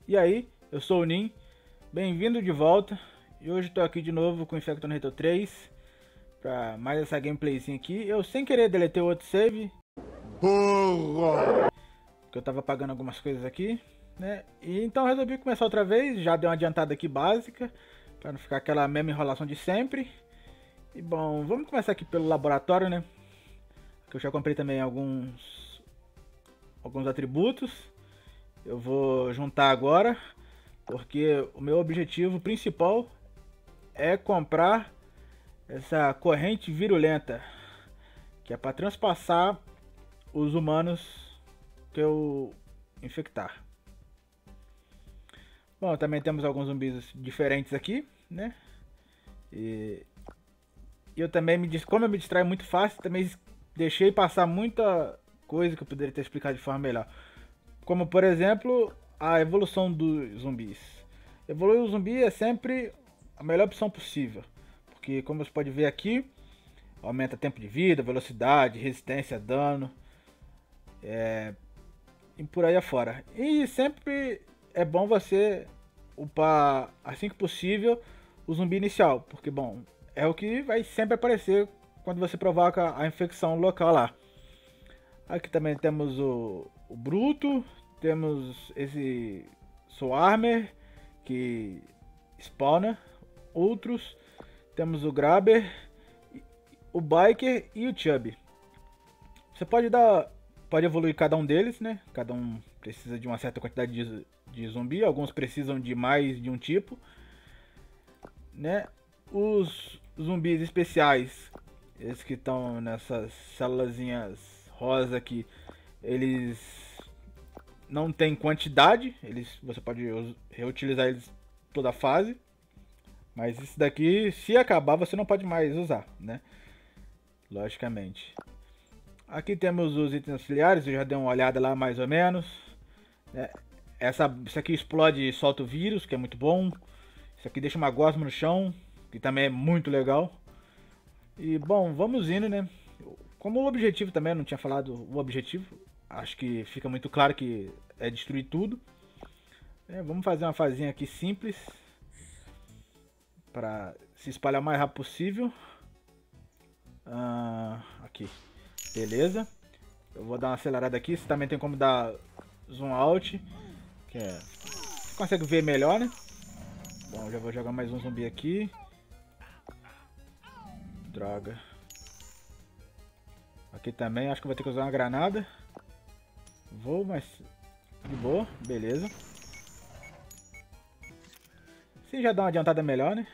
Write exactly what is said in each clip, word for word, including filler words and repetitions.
E aí, eu sou o Nin, bem-vindo de volta. E hoje estou aqui de novo com Infector Reto três para mais essa gameplayzinha aqui. Eu sem querer deletei o outro save, Burro! porque eu tava apagando algumas coisas aqui, né? E então eu resolvi começar outra vez, já dei uma adiantada aqui básica, para não ficar aquela mesma enrolação de sempre. E bom, vamos começar aqui pelo laboratório, né? Que eu já comprei também alguns alguns atributos. Eu vou juntar agora, porque o meu objetivo principal é comprar essa corrente virulenta, que é para transpassar os humanos que eu infectar. Bom, também temos alguns zumbis diferentes aqui, né? E eu também me como eu me distraio muito fácil, também deixei passar muita coisa que eu poderia ter explicado de forma melhor. Como, por exemplo, a evolução dos zumbis. Evoluir o zumbi é sempre a melhor opção possível. Porque, como você pode ver aqui, aumenta tempo de vida, velocidade, resistência, dano. É... E por aí afora. E sempre é bom você upar, assim que possível, o zumbi inicial. Porque, bom, é o que vai sempre aparecer quando você provoca a infecção local lá. Aqui também temos o, o Bruto, temos esse Swarmer que spawna outros, temos o Grabber, o Biker e o Chubby. Você pode dar, pode evoluir cada um deles, né? Cada um precisa de uma certa quantidade de, de zumbi, alguns precisam de mais de um tipo, né? Os zumbis especiais, esses que estão nessas célulazinhas rosa aqui, eles não tem quantidade, eles você pode reutilizar eles toda a fase, mas esse daqui, se acabar, você não pode mais usar, né? Logicamente. Aqui temos os itens auxiliares, eu já dei uma olhada lá mais ou menos, né? Essa, isso aqui explode e solta o vírus, que é muito bom. Isso aqui deixa uma gosma no chão, que também é muito legal. E bom, vamos indo, né? Como o objetivo também, eu não tinha falado o objetivo, acho que fica muito claro que é destruir tudo. É, vamos fazer uma fazinha aqui simples, para se espalhar o mais rápido possível. Ah, aqui, beleza. Eu vou dar uma acelerada aqui, você também tem como dar zoom out, que é, você consegue ver melhor, né? Bom, já vou jogar mais um zumbi aqui. Droga. Aqui também, acho que vou ter que usar uma granada. Vou, mas de boa, beleza. Sim, já dá uma adiantada melhor, né?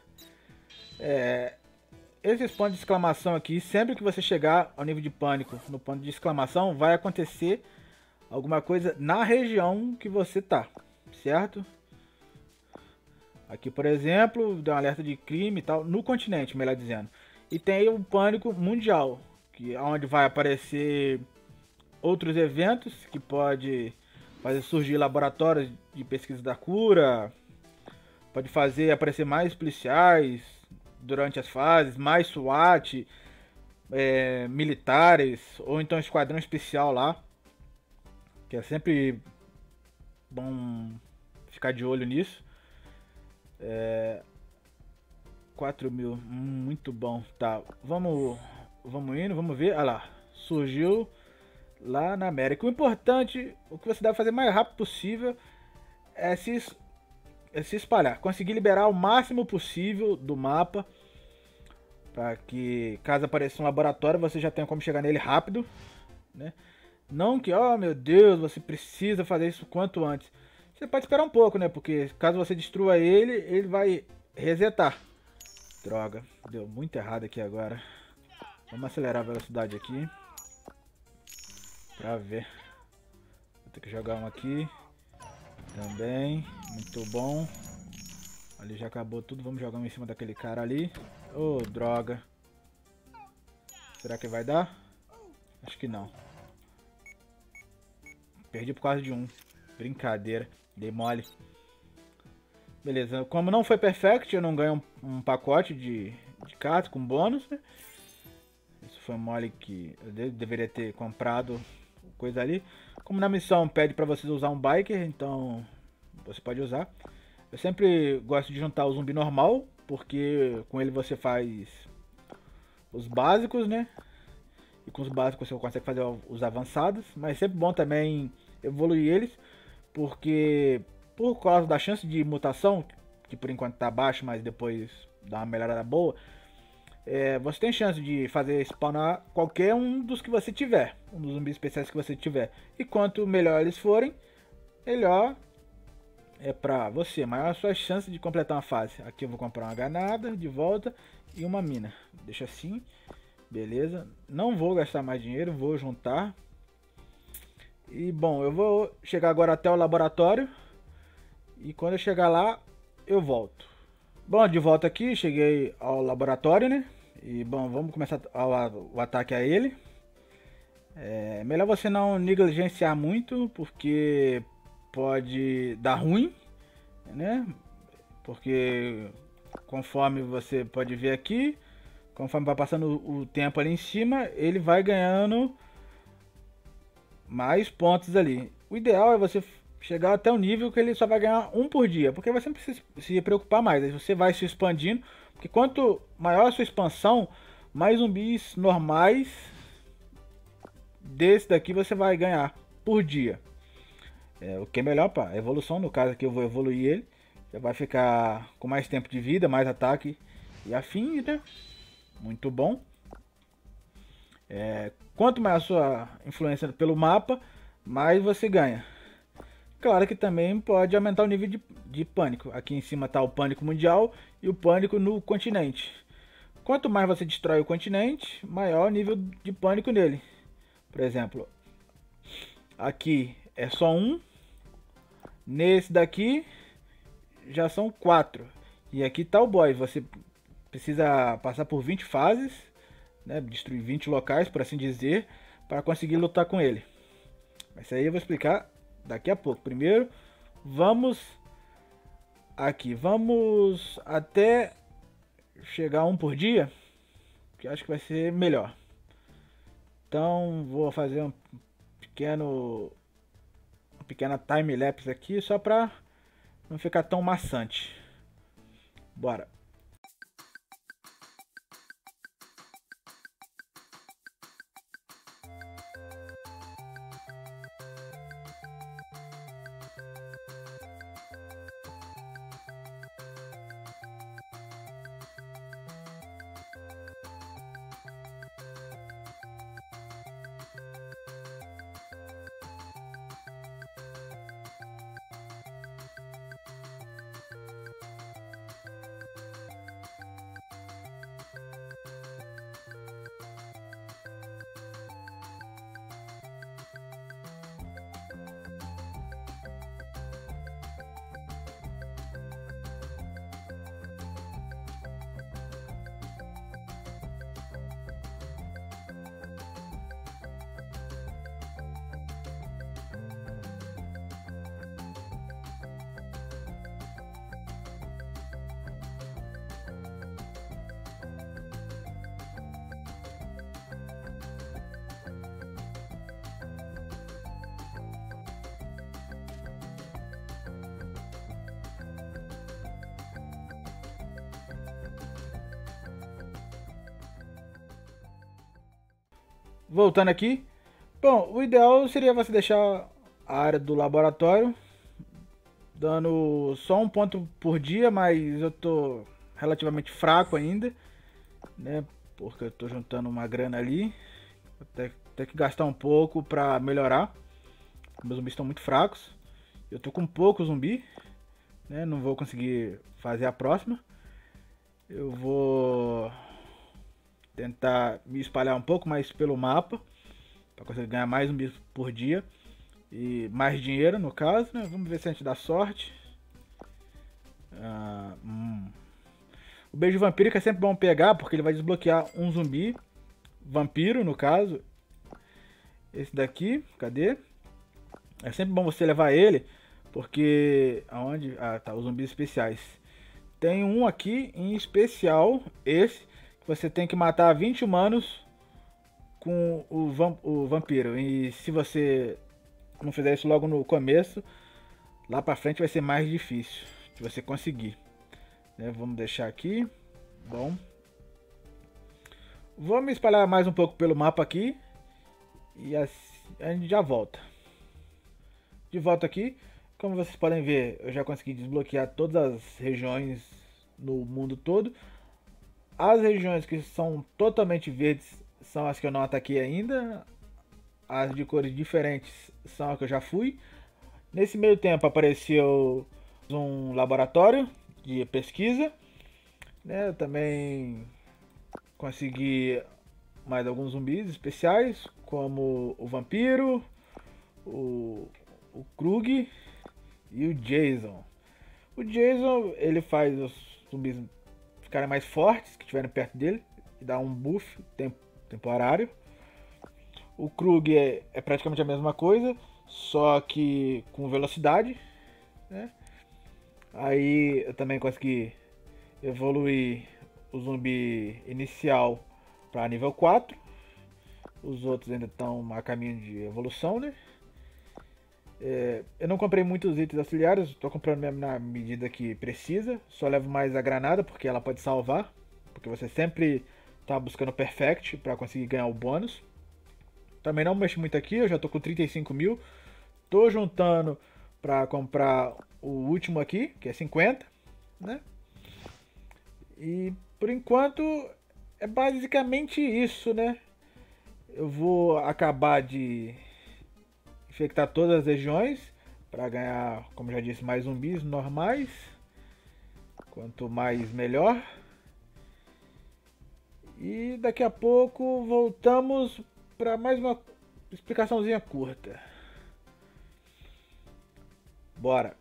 É, esse ponto de exclamação aqui, sempre que você chegar ao nível de pânico no ponto de exclamação, vai acontecer alguma coisa na região que você tá, certo? Aqui, por exemplo, deu um alerta de crime e tal, no continente, melhor dizendo. E tem o pânico mundial, que é onde vai aparecer outros eventos que pode fazer surgir laboratórios de pesquisa da cura, pode fazer aparecer mais policiais durante as fases, mais SWAT, é, militares, ou então esquadrão especial lá, que é sempre bom ficar de olho nisso. É, quatro mil, muito bom. Tá, vamos, vamos indo, vamos ver. Olha lá, surgiu lá na América. O importante, o que você deve fazer o mais rápido possível é se, é se espalhar. Conseguir liberar o máximo possível do mapa, para que caso apareça um laboratório você já tenha como chegar nele rápido, né? Não que, oh meu Deus, você precisa fazer isso quanto antes. Você pode esperar um pouco, né? Porque caso você destrua ele, ele vai resetar. Droga, deu muito errado aqui agora. Vamos acelerar a velocidade aqui, pra ver. Vou ter que jogar um aqui também, muito bom. Ali já acabou tudo, vamos jogar um em cima daquele cara ali. Oh, droga. Será que vai dar? Acho que não. Perdi por causa de um. Brincadeira, dei mole. Beleza, como não foi perfect, eu não ganho um, um pacote de, de cartas com bônus, né? Isso foi mole que eu de, deveria ter comprado coisa ali. Como na missão pede pra vocês usar um biker, então você pode usar. Eu sempre gosto de juntar o zumbi normal, porque com ele você faz os básicos, né? E com os básicos você consegue fazer os avançados. Mas é sempre bom também evoluir eles, porque por causa da chance de mutação, que por enquanto tá baixo, mas depois dá uma melhorada boa, é, você tem chance de fazer spawnar qualquer um dos que você tiver, um dos zumbis especiais que você tiver. E quanto melhor eles forem, melhor é pra você, maior a sua chance de completar uma fase. Aqui eu vou comprar uma granada de volta e uma mina. Deixa assim, beleza. Não vou gastar mais dinheiro, vou juntar. E bom, eu vou chegar agora até o laboratório. E quando eu chegar lá, eu volto. Bom, de volta aqui, cheguei ao laboratório, né? E bom, vamos começar o ataque a ele. É melhor você não negligenciar muito, porque pode dar ruim, né? Porque conforme você pode ver aqui, conforme vai passando o tempo ali em cima, ele vai ganhando mais pontos ali. O ideal é você chegar até o nível que ele só vai ganhar um por dia, porque você não precisa se preocupar mais, aí você vai se expandindo, porque quanto maior a sua expansão, mais zumbis normais desse daqui você vai ganhar por dia. É, o que é melhor para evolução, no caso aqui eu vou evoluir ele, já vai ficar com mais tempo de vida, mais ataque e afins, né? Muito bom. É, quanto mais a sua influência pelo mapa, mais você ganha. Claro que também pode aumentar o nível de, de pânico. Aqui em cima está o pânico mundial e o pânico no continente. Quanto mais você destrói o continente, maior o nível de pânico nele. Por exemplo, aqui é só um. Nesse daqui já são quatro. E aqui está o boss. Você precisa passar por vinte fases, né, destruir vinte locais, por assim dizer, para conseguir lutar com ele. Mas isso aí eu vou explicar daqui a pouco. Primeiro, vamos aqui, vamos até chegar a um por dia, que acho que vai ser melhor. Então, vou fazer um pequeno, uma pequena time lapse aqui, só para não ficar tão maçante. Bora. Voltando aqui, bom, o ideal seria você deixar a área do laboratório dando só um ponto por dia, mas eu tô relativamente fraco ainda, né? Porque eu tô juntando uma grana ali, vou ter, ter que gastar um pouco pra melhorar. Meus zumbis estão muito fracos, eu tô com pouco zumbi, né? Não vou conseguir fazer a próxima. Eu vou tentar me espalhar um pouco mais pelo mapa para conseguir ganhar mais zumbis por dia e mais dinheiro no caso, né? Vamos ver se a gente dá sorte. Ah, hum. O beijo vampírico é sempre bom pegar porque ele vai desbloquear um zumbi vampiro, no caso esse daqui, cadê? É sempre bom você levar ele porque aonde? Ah, tá, os zumbis especiais. Tem um aqui em especial, esse você tem que matar vinte humanos com o, vamp o vampiro. E se você não fizer isso logo no começo, lá pra frente vai ser mais difícil de você conseguir. Né? Vamos deixar aqui. Bom. Vou me espalhar mais um pouco pelo mapa aqui. E assim, a gente já volta. De volta aqui. Como vocês podem ver, eu já consegui desbloquear todas as regiões no mundo todo. As regiões que são totalmente verdes são as que eu não ataquei ainda. As de cores diferentes são as que eu já fui. Nesse meio tempo apareceu um laboratório de pesquisa. Né? Eu também consegui mais alguns zumbis especiais, como o vampiro, o, o Krug e o Jason. O Jason, ele faz os zumbis ficarem mais fortes que estiverem perto dele e dá um buff temp temporário. O Krug é, é praticamente a mesma coisa, só que com velocidade, né? Aí eu também consegui evoluir o zumbi inicial para nível quatro. Os outros ainda estão a caminho de evolução, né? É, eu não comprei muitos itens auxiliares, estou comprando mesmo na medida que precisa. Só levo mais a granada porque ela pode salvar, porque você sempre está buscando o Perfect para conseguir ganhar o bônus. Também não mexo muito aqui, eu já estou com trinta e cinco mil. Estou juntando para comprar o último aqui, que é cinquenta, né? E por enquanto é basicamente isso, né? Eu vou acabar de infectar todas as regiões para ganhar, como já disse, mais zumbis normais. Quanto mais melhor. E daqui a pouco voltamos para mais uma explicaçãozinha curta. Bora!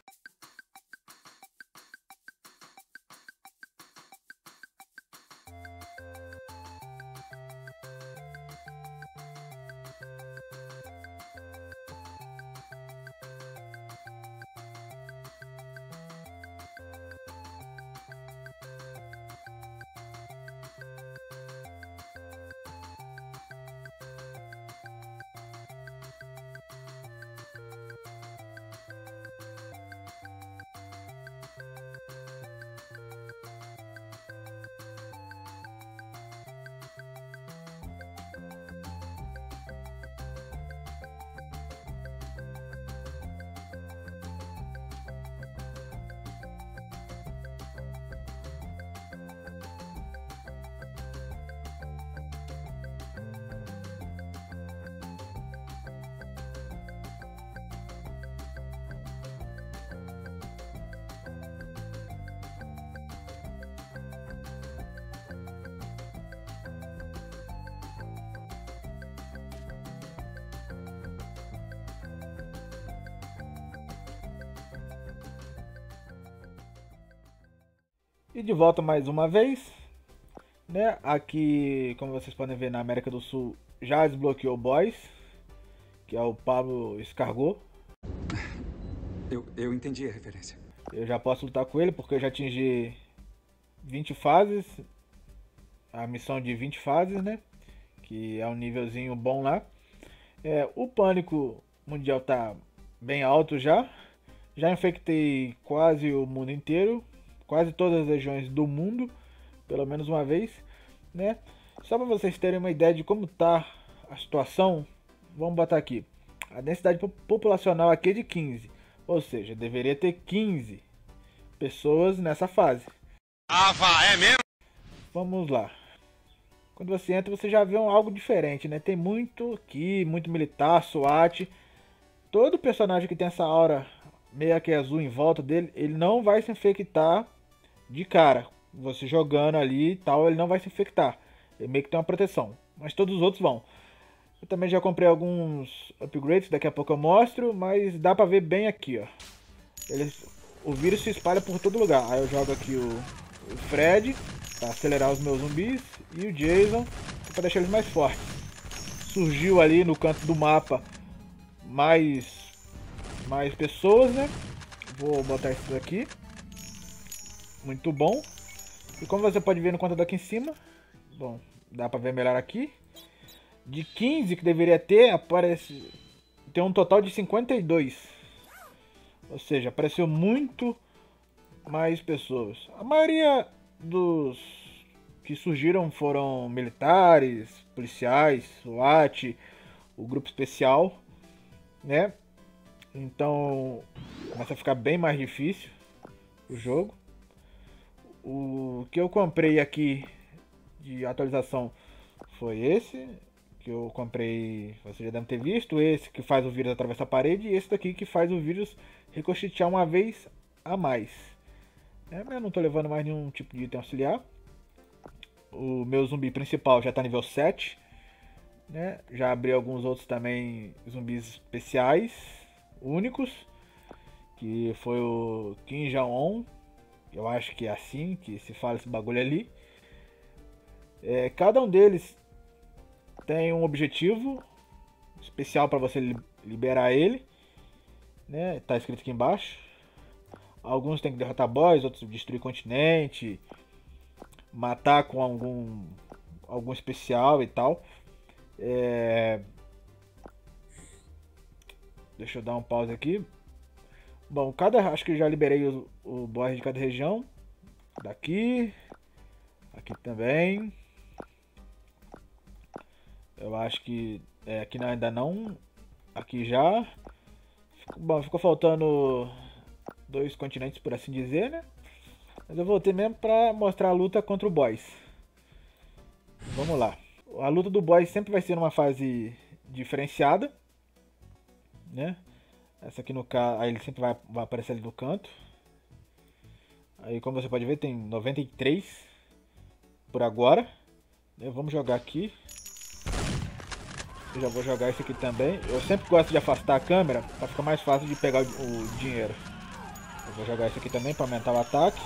E de volta mais uma vez, né? Aqui, como vocês podem ver, na América do Sul já desbloqueou o boss, que é o Pablo Escargot. Eu, eu entendi a referência. Eu já posso lutar com ele porque eu já atingi vinte fases, a missão de vinte fases, né? Que é um nívelzinho bom lá. É, o pânico mundial tá bem alto já. Já infectei quase o mundo inteiro. Quase todas as regiões do mundo, pelo menos uma vez, né? Só para vocês terem uma ideia de como tá a situação, vamos botar aqui. A densidade populacional aqui é de quinze, ou seja, deveria ter quinze pessoas nessa fase. Ah, vá, é mesmo? Vamos lá. Quando você entra, você já vê um, algo diferente, né? Tem muito aqui, muito militar, SWAT. Todo personagem que tem essa aura meio que azul em volta dele, ele não vai se infectar de cara. Você jogando ali e tal, ele não vai se infectar. Ele meio que tem uma proteção. Mas todos os outros vão. Eu também já comprei alguns upgrades, daqui a pouco eu mostro. Mas dá pra ver bem aqui, ó. Eles, o vírus se espalha por todo lugar. Aí eu jogo aqui o, o Fred, pra acelerar os meus zumbis. E o Jason, pra deixar eles mais fortes. Surgiu ali no canto do mapa mais, mais pessoas, né? Vou botar isso aqui. Muito bom. E como você pode ver no contador aqui em cima, bom, dá pra ver melhor aqui. De quinze que deveria ter, aparece tem um total de cinquenta e dois. Ou seja, apareceu muito mais pessoas. A maioria dos que surgiram foram militares, policiais, SWAT, o grupo especial, né? Então começa a ficar bem mais difícil o jogo. O que eu comprei aqui de atualização foi esse, que eu comprei, você já deve ter visto, esse que faz o vírus atravessar a parede e esse daqui que faz o vírus ricochetear uma vez a mais. É, eu não estou levando mais nenhum tipo de item auxiliar. O meu zumbi principal já está nível sete, né? Já abri alguns outros também, zumbis especiais, únicos, que foi o Kim Jong-un. Eu acho que é assim que se fala esse bagulho ali. É, cada um deles tem um objetivo especial para você liberar ele, né? Tá escrito aqui embaixo. Alguns tem que derrotar boss, outros destruir continente, matar com algum algum especial e tal. É... Deixa eu dar um pause aqui. Bom, cada acho que já liberei o, o boss de cada região. Daqui, aqui também. Eu acho que é, aqui não, ainda não. Aqui já. Bom, ficou faltando dois continentes, por assim dizer, né? Mas eu voltei mesmo pra mostrar a luta contra o boss. Vamos lá. A luta do boss sempre vai ser numa fase diferenciada, né? Essa aqui no caso, aí ele sempre vai, vai aparecer ali no canto. Aí como você pode ver tem noventa e três por agora. Vamos jogar aqui. Eu já vou jogar esse aqui também. Eu sempre gosto de afastar a câmera para ficar mais fácil de pegar o, o dinheiro. Eu vou jogar esse aqui também para aumentar o ataque.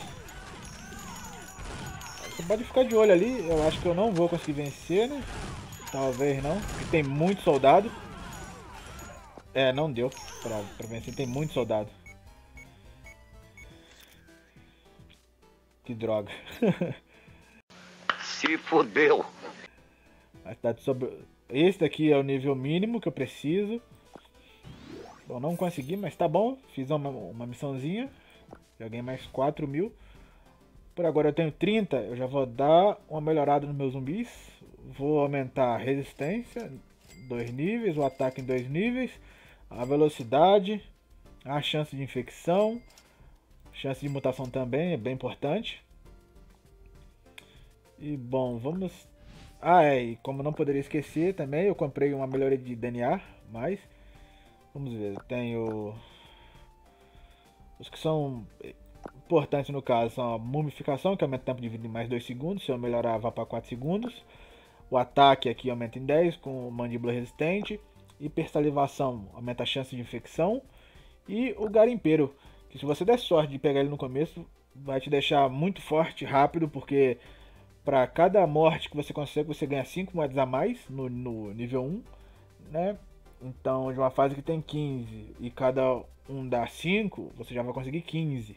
Você pode ficar de olho ali. Eu acho que eu não vou conseguir vencer, né? Talvez não, porque tem muito soldado. É, não deu pra, pra vencer, tem muito soldado. Que droga. Se fodeu. Mas tá sobre... Esse daqui é o nível mínimo que eu preciso. Bom, não consegui, mas tá bom. Fiz uma, uma missãozinha. Joguei mais quatro mil. Por agora eu tenho trinta. Eu já vou dar uma melhorada nos meus zumbis. Vou aumentar a resistência. Dois níveis. O ataque em dois níveis. A velocidade. A chance de infecção. Chance de mutação também é bem importante. E bom, vamos... Ah, é, e como não poderia esquecer também, eu comprei uma melhoria de D N A, mas... Vamos ver, eu tenho... Os que são importantes no caso são a mumificação, que aumenta o tempo de vida em mais dois segundos, se eu melhorar vai para quatro segundos. O ataque aqui aumenta em dez, com mandíbula resistente. Hipersalivação aumenta a chance de infecção. E o garimpeiro, que se você der sorte de pegar ele no começo, vai te deixar muito forte, rápido, porque... Para cada morte que você consegue, você ganha cinco moedas a mais no, no nível um, né? Então, de uma fase que tem quinze e cada um dá cinco, você já vai conseguir quinze.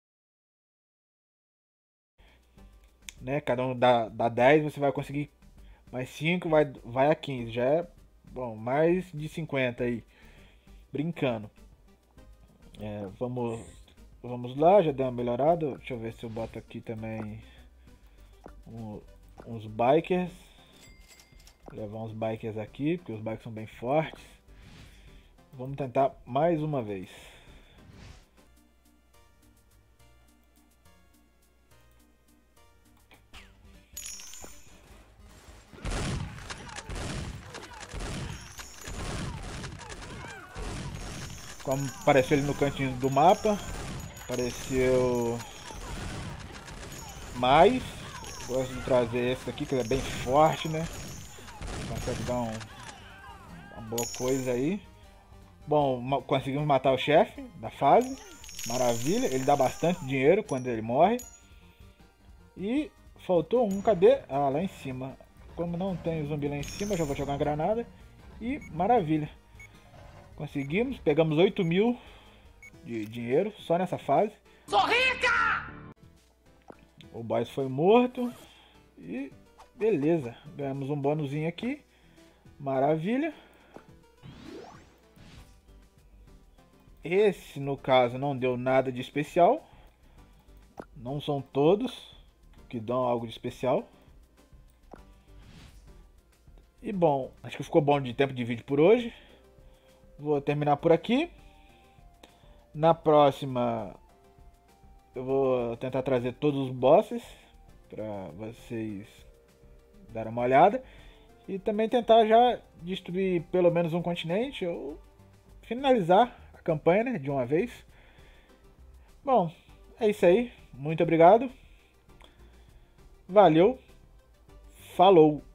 Né? Cada um dá, dá dez, você vai conseguir mais cinco, vai, vai a quinze. Já é, bom, mais de cinquenta aí. Brincando. É, vamos, vamos lá, já deu uma melhorada. Deixa eu ver se eu boto aqui também... Um, uns bikers. Vou levar uns bikers aqui, porque os bikers são bem fortes. Vamos tentar mais uma vez. Como apareceu ali no cantinho do mapa, apareceu mais. Gosto de trazer esse aqui, que ele é bem forte, né? Consegue dar um, uma boa coisa aí. Bom, conseguimos matar o chefe da fase. Maravilha, ele dá bastante dinheiro quando ele morre. E faltou um, cadê? Ah, lá em cima. Como não tem zumbi lá em cima, eu já vou jogar uma granada. E maravilha. Conseguimos, pegamos oito mil de dinheiro só nessa fase. Sou rica! O boss foi morto. E beleza. Ganhamos um bônusinho aqui. Maravilha. Esse, no caso, não deu nada de especial. Não são todos que dão algo de especial. E bom, acho que ficou bom de tempo de vídeo por hoje. Vou terminar por aqui. Na próxima eu vou tentar trazer todos os bosses para vocês darem uma olhada. E também tentar já destruir pelo menos um continente ou finalizar a campanha, né, de uma vez. Bom, é isso aí. Muito obrigado. Valeu. Falou.